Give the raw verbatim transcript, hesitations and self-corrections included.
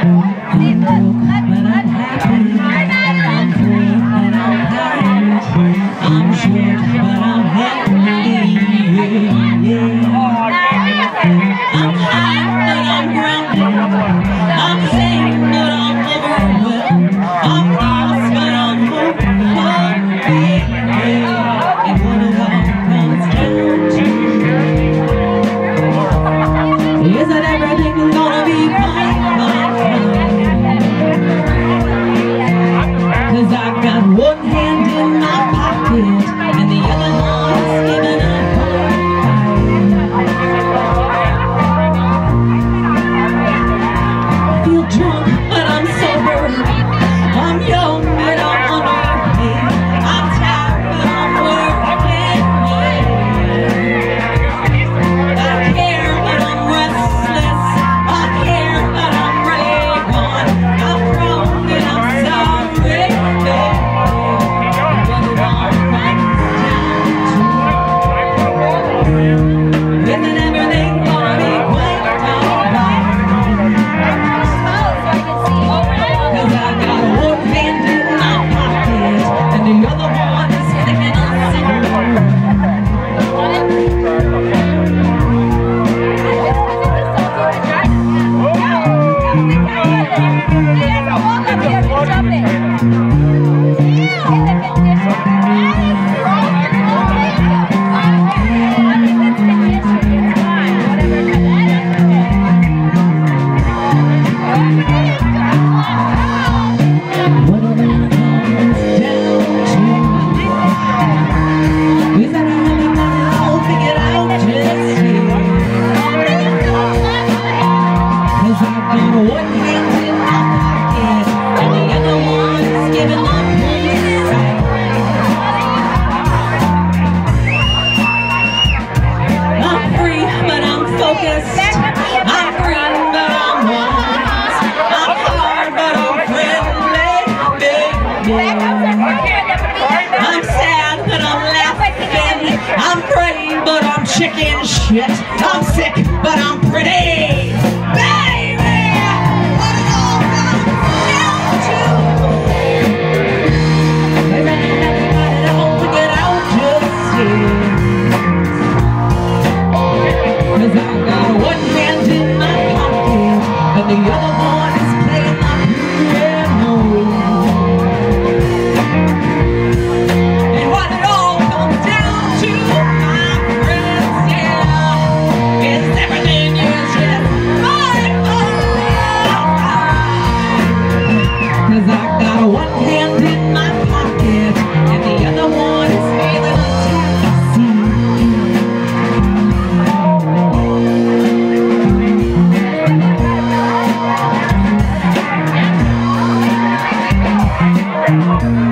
I'm sad, but I'm laughing. I'm brave, but I'm chicken shit. I'm sick, but I'm pretty. Baby, what it all comes down to is that everybody don't forget out just yet. 'Cause I got one hand in my pocket and the other one is playing my piano. And what it all comes down to, my friends, yeah, is everything is just my fault. 'Cause I got one hand in my pocket and the other one is feeling a taxi. Thank you.